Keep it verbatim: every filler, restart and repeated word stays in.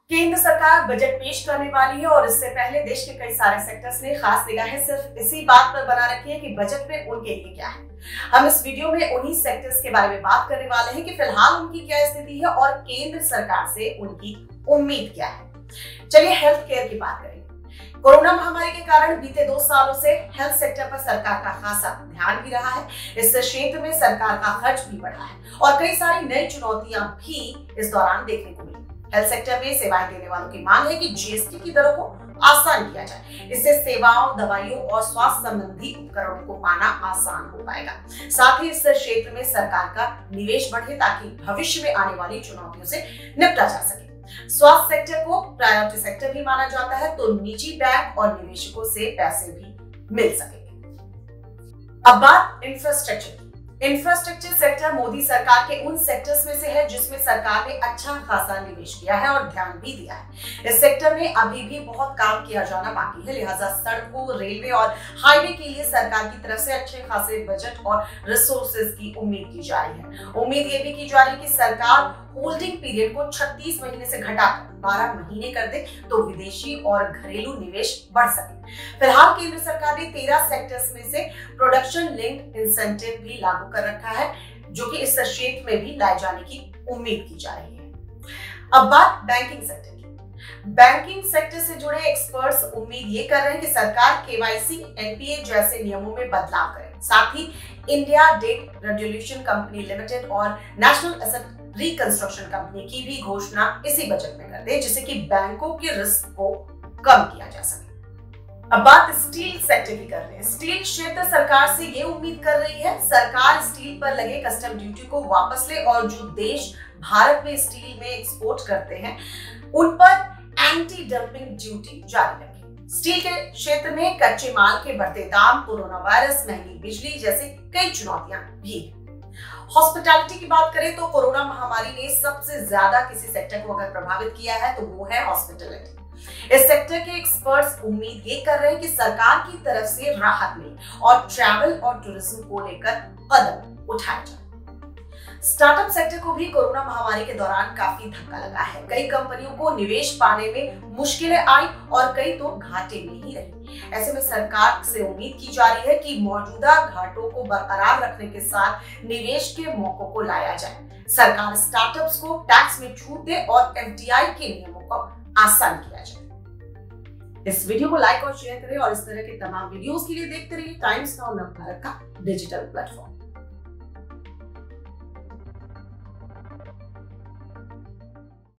केंद्र सरकार बजट पेश करने वाली है और इससे पहले देश के कई सारे सेक्टर्स ने खास निगाहें सिर्फ इसी बात पर बना रखी है कि बजट में उनके लिए क्या है। हम इस वीडियो में उन्हीं सेक्टर्स के बारे में बात करने वाले हैं कि फिलहाल उनकी क्या स्थिति है और केंद्र सरकार से उनकी उम्मीद क्या है। चलिए हेल्थ केयर की बात करें। कोरोना महामारी के कारण बीते दो सालों से हेल्थ सेक्टर पर सरकार का खासा ध्यान भी रहा है। इस क्षेत्र में सरकार का खर्च भी बढ़ा है और कई सारी नई चुनौतियां भी इस दौरान देखने को मिली। हेल्थ सेक्टर में सेवाएं देने वालों की मांग है कि जीएसटी की दरों को आसान किया जाए। इससे सेवाओं, दवाइयों और स्वास्थ्य संबंधी उपकरणों को पाना आसान हो पाएगा। साथ ही इस क्षेत्र में सरकार का निवेश बढ़े ताकि भविष्य में आने वाली चुनौतियों से निपटा जा सके। स्वास्थ्य सेक्टर को प्रायोरिटी सेक्टर भी माना जाता है, तो निजी बैंक और निवेशकों से पैसे भी मिल सकेंगे। अब बात इंफ्रास्ट्रक्चर की। इंफ्रास्ट्रक्चर सेक्टर मोदी सरकार के उन सेक्टर्स में से है जिसमें सरकार ने अच्छा खासा निवेश किया है और ध्यान भी दिया है। इस सेक्टर में अभी भी बहुत काम किया जाना बाकी है, लिहाजा सड़कों, रेलवे और हाईवे के लिए सरकार की तरफ से अच्छे खासे बजट और रिसोर्सेज की उम्मीद की जा रही है। उम्मीद ये भी की जा रही है कि सरकार होल्डिंग पीरियड को छत्तीस महीने से घटाकर बारह महीने कर दे तो विदेशी और घरेलू निवेश बढ़ सके। फिलहाल केंद्र सरकार ने तेरह सेक्टर्स में से प्रोडक्शन लिंक्ड इंसेंटिव भी लागू कर रखा है, जो कि इस क्षेत्र में भी लाए जाने की उम्मीद की जा रही है। अब बात बैंकिंग सेक्टर की। बैंकिंग सेक्टर से जुड़े एक्सपर्ट्स उम्मीद ये कर रहे हैं कि सरकार केवाईसी, एनपीए जैसे नियमों में बदलाव करे। साथ ही India debt resolution company limited और नेशनल एसेट रिकंस्ट्रक्शन कंपनी की भी घोषणा इसी बजट में कर दे, जिससे कि बैंकों के रिस्क को कम किया जा सके। अब बात स्टील सेक्टर की कर रहे हैं। स्टील क्षेत्र सरकार से ये उम्मीद कर रही है सरकार स्टील पर लगे कस्टम ड्यूटी को वापस ले और जो देश भारत में स्टील में एक्सपोर्ट करते हैं उन पर एंटी डंपिंग ड्यूटी जारी रखे। स्टील के क्षेत्र में कच्चे माल के बढ़ते दाम, कोरोना वायरस, महंगी बिजली जैसे कई चुनौतियां भी हैं। हॉस्पिटैलिटी की बात करें तो कोरोना महामारी ने सबसे ज्यादा किसी सेक्टर को अगर प्रभावित किया है तो वो है हॉस्पिटैलिटी। इस सेक्टर के एक्सपर्ट्स उम्मीद ये कर रहे हैं कि सरकार की तरफ से राहत मिले और ट्रैवल और टूरिज्म को लेकर कदम उठाए जाए। स्टार्टअप सेक्टर को भी कोरोना महामारी के दौरान काफी धक्का लगा है। कई कंपनियों को निवेश पाने में मुश्किलें आई और कई तो घाटे में ही रही। ऐसे में सरकार से उम्मीद की जा रही है कि मौजूदा घाटों को बरकरार रखने के साथ निवेश के मौकों को लाया जाए। सरकार स्टार्टअप्स को टैक्स में छूट दे और एफडीआई के नियमों को आसान किया जाए। इस वीडियो को लाइक और शेयर करें और इस तरह के तमाम वीडियोस के लिए देखते रहिए टाइम्स नाउ नवभारत का डिजिटल प्लेटफॉर्म।